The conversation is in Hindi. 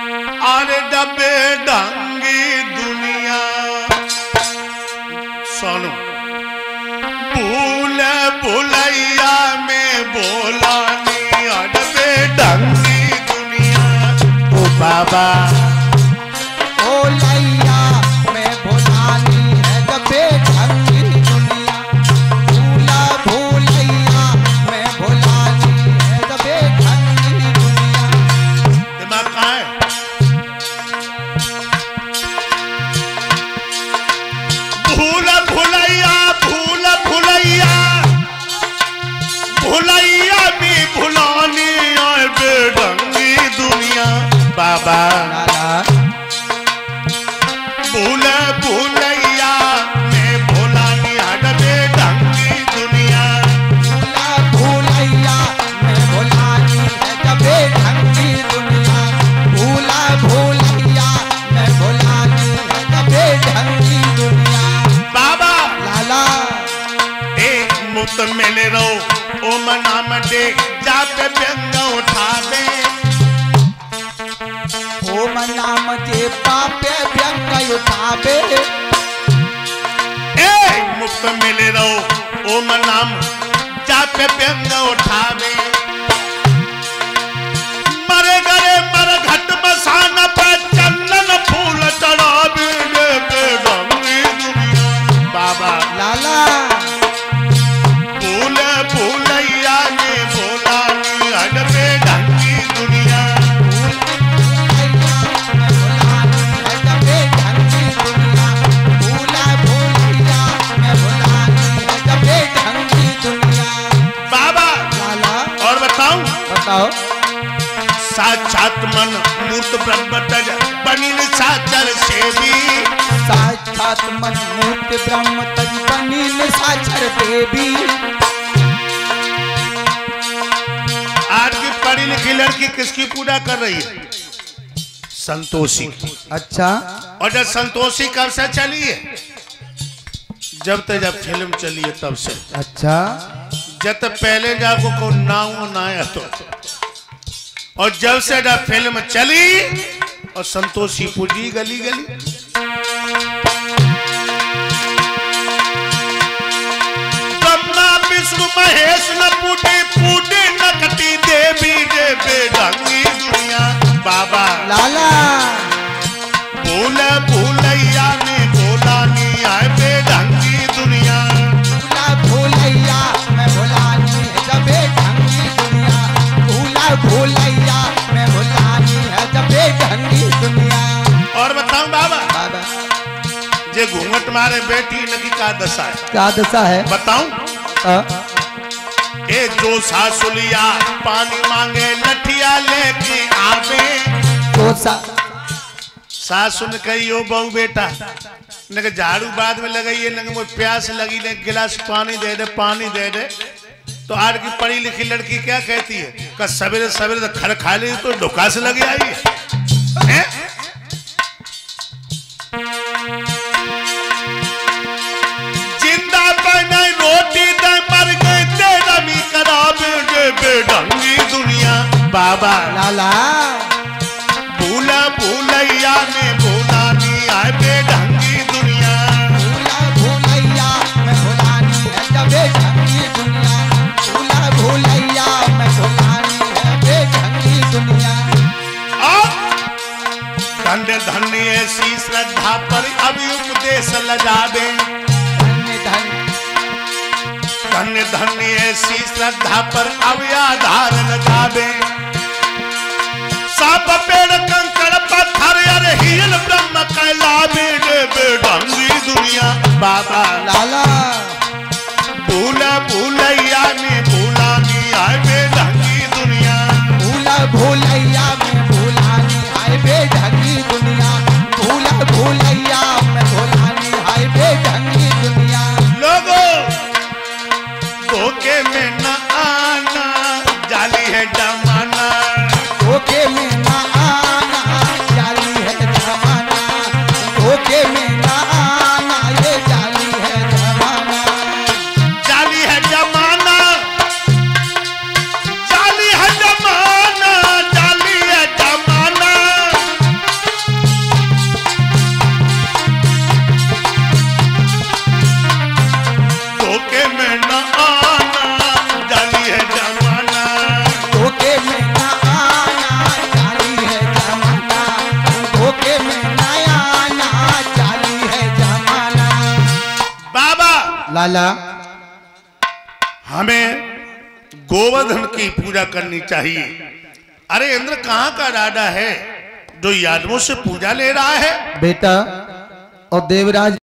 अरे डबे ढंगी दुनिया सुनो भूल भुलैया में बोला नहीं डबे ढंगी दुनिया ओ बाबा ओ लैया में भुलानी है डबे ढंगी दुनिया भूला भूलैया में भुलानी है डबे ढंगी दुनिया। दिमाग कहाँ है? भूल भुलैया भुलैया में भुलानी है बेढंगी दुनिया बाबा भूल भुलैया में भुलानी है बेढंगी दुनिया भूला भूलैया में भुलानी है डबे ढंगी दुनिया भूला भूलैया में भुलानी है डबे ढंगी दुनिया। बाबा लाला एक मुक्त मिले रहो ओम नाम दे जाप व्यंग उठावे ओम नाम के पापे व्यंग उठावे ए मुक्त मिले रहो ओम नाम जाप व्यंग उठावे मरे गरे मर घट बसान पे चंदन फूल चढ़ावे बेढंगी दुनिया बाबा लाला भूल भुलैया ने बोला नी हडबे ढंगी दुनिया बाबा और बताऊं साक्षात मन मूर्त ब्रह्म तज बनी साचर सेवी साक्षात मन मूर्ति ब्रह्म तज बनी साचर देवी। आज की पढ़ी लिखी लड़की किसकी पूजा कर रही है? संतोषी। अच्छा और जब संतोषी कब से चली है? जब फिल्म चली है तब से। अच्छा जब पहले जाको को नाऊ ना आया तो और जब से जब फिल्म चली और संतोषी पूजी गली गली ब्रह्मा विष्णु महेश न पूटे नकटी देवी जे बेढंगी दुनिया बाबा लाला भूल भुलैया ने बोला नी आए बेढंगी दुनिया भूला भूलैया मैं भुलानी है डबे ढंगी दुनिया भूला भूलैया मैं भुलानी है डबे ढंगी दुनिया। और बताऊं बाबा बाबा जे घूंघट मारे बेटी नकी का दशा है? क्या दशा है? बताऊं ए जो सासुलिया पानी मांगे लठिया लेके आवे तो सासु ने कही ओ बहु बेटा न झाड़ू बाद में लगाइए न मुझे प्यास लगी न गिलास पानी दे दे तो आज की पढ़ी लिखी लड़की क्या कहती है का सवेरे सवेरे तो खर खा ली तो ढोका से लगी आई है? जिंदा बने रोटी दे मर गए तेरा भी करावे बेढंगी दुनिया बाबा लाला भूला भुलैया में भूला नी आए बेढंगी दुनिया भूला भूलैया मैं भुलानी है डबे ढंगी दुनिया भूला भूलैया मैं भुलानी है बेढंगी दुनिया। धन्य धन्य ऐसी श्रद्धा पर अभी उपदेश लगावे धन्य धन्य ऐसी श्रद्धा पर अभी आधार लगावे साप पेड़ कंकड़ पत्थर अरे हील ब्रह्म कहलावे बेढंगी दुनिया बाबा लाला भूला भुलैया में भूला नी आए बेढंगी दुनिया भूला भूलैया में भुलानी है बेढंगी दुनिया भूला भूलैया में भुलानी है बेढंगी दुनिया। लोगों धोखे में न आना जाली है जमाना धोखे में ना आना जाली है जमाना धोखे में ना आना ये जाली न आना जाली है जमाना। धोखे में न आना जाली है जमाना, धोखे में न आना जाली है जमाना। बाबा लाला हमें गोवर्धन की पूजा करनी चाहिए। अरे इंद्र कहाँ का राजा है जो यादवों से पूजा ले रहा है? बेटा और देवराज